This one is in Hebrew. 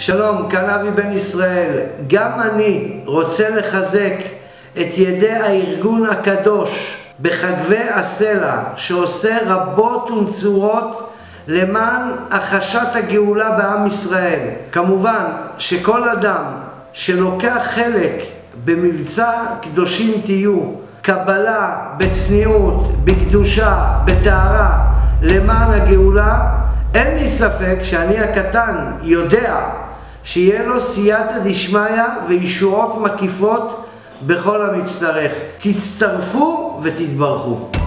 שלום, כאן אבי בן ישראל. גם אני רוצה לחזק את ידי הארגון הקדוש בחגבי הסלע, שעושה רבות ונצורות למען החשת הגאולה בעם ישראל. כמובן שכל אדם שלוקח חלק במבצע קדושים תהיו, קבלה בצניעות, בקדושה, בטהרה למען הגאולה, אין לי ספק שאני הקטן יודע שיהיה לו סייעתא דשמיא וישועות מקיפות בכל המצטרך. תצטרפו ותתברכו.